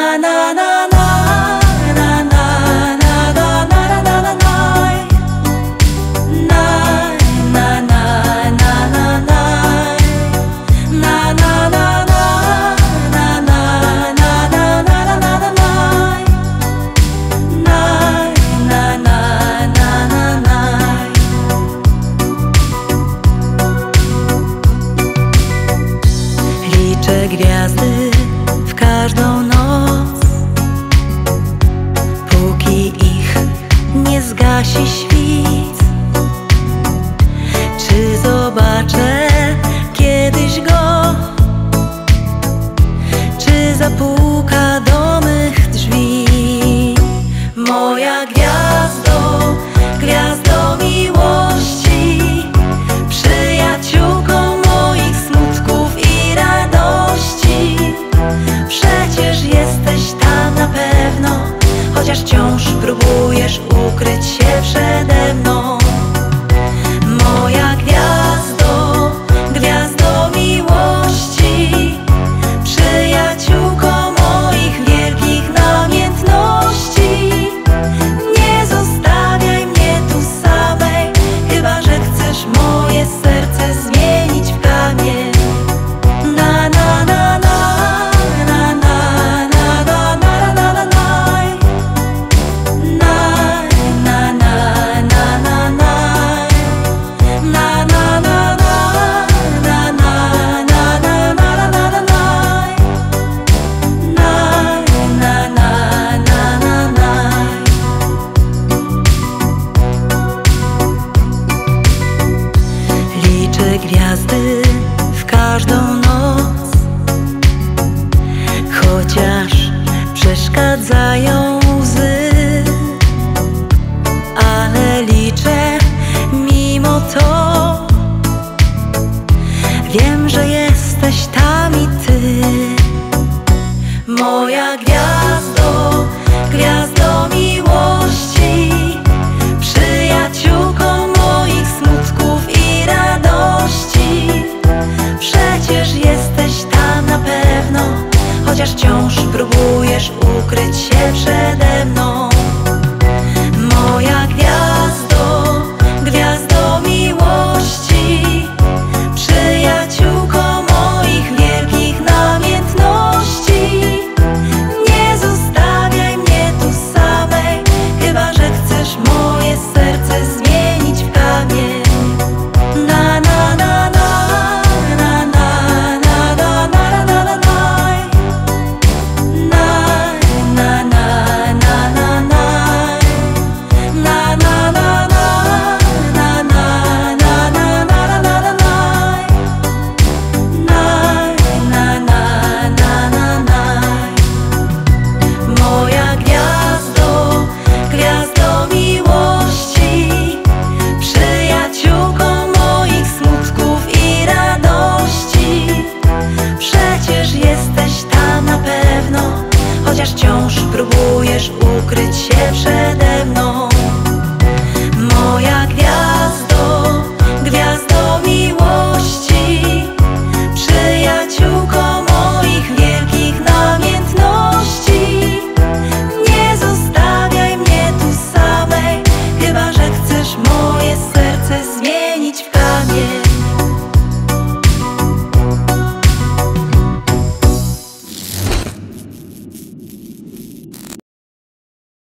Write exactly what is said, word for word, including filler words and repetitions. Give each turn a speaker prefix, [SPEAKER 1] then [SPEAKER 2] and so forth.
[SPEAKER 1] Na na na na na na na na na na na na na na na na na na Liczę gwiazdy w każdą noc, póki ich nie zgasi świt. Czy zobaczę kiedyś go? Czy zapuka do mych drzwi? Moja gwiazdo, gwiazdo miłości, przyjaciółką moich smutków i radości. Przecież jesteś tam na pewno, chociaż wciąż próbujesz ukryć się przede mną. Moja gwiazdo, gwiazdo miłości, przyjaciółko moich wielkich namiętności. Nie zostawiaj mnie tu samej, chyba że chcesz moje serce zmienić w kamień. Na na na na na na na na na na na na na na na na. Liczę gwiazdy w każdą noc, chociaż przeszkadzają łzy, ale liczę mimo to. Wiem, że jesteś tam i ty. Moja gwiazdo, gwiazdo miłości, przyjaciółką moich smutków i radości. Przecież jesteś tam na pewno, chociaż wciąż próbujesz ukryć się przede mną. Moja gwiazdo, gwiazdo miłości, przyjaciółko moich wielkich namiętności. Nie zostawiaj mnie tu samej, chyba że chcesz moje serce zmienić w kamień. Na na na na na na na na na na na na na na na na. Moja gwiazdo, gwiazdo miłości, przyjaciółką moich smutków i radości. Przecież jesteś tam na pewno, chociaż wciąż próbujesz